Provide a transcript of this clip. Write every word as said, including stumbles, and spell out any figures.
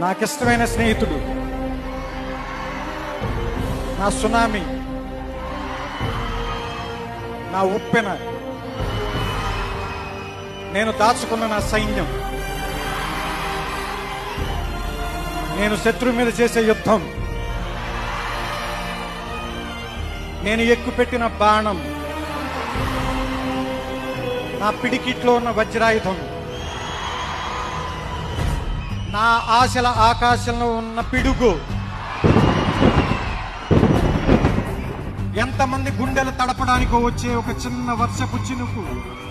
నాకిష్టమైన స్నేహితుడు, నా సునామీ, నా ఉప్పెన, నేను దాచుకున్న నా సైన్యం, నేను శత్రువు మీద చేసే యుద్ధం, నేను ఎక్కుపెట్టిన బాణం, నా పిడికిట్లో ఉన్న వజ్రాయుధం, నా ఆశల ఆకాశంలో ఉన్న పిడుగు, ఎంతమంది గుండెలు తడపడానికి వచ్చే ఒక చిన్న వర్షపు చినుకు,